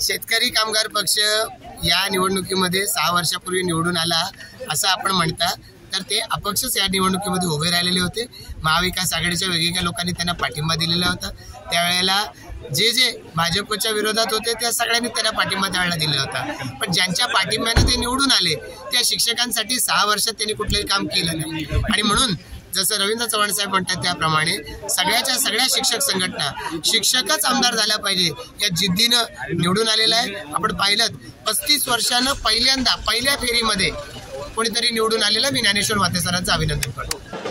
शेतकरी कामगार पक्ष या निवडणुकीमध्ये 6 वर्षापूर्वी निवडून आला असं आपण म्हणता, तर ते अपक्षच या निवडणुकीमध्ये उभे राहिलेले होते। महाविकास आघाडीच्या वेगवेगळ्या लोकांनी त्यांना पाठिंबा दिलेला होता। त्यावेळेला जे भाजपच्या विरोधात होते त्या सगळ्यांनी त्यांना पाठिंबा त्यावेळेला दिलेला होता, पण ज्यांच्या पाठिंब्याने ते निवडून आले त्या शिक्षकांसाठी 6 वर्षात त्यांनी कुठलंही काम केलं नाही। आणि म्हणून जसं रवींद्र चव्हाण साहेब म्हणतात त्याप्रमाणे सगळ्या शिक्षक संघटना शिक्षकच आमदार झाला पाहिजे या जिद्दीनं निवडून आलेला आहे। आपण पाहिलं 35 वर्षानं पहिल्यांदा पहिल्या फेरीमध्ये कोणीतरी निवडून आलेला मी ज्ञानेश्वर माते सरांचं अभिनंदन करतो।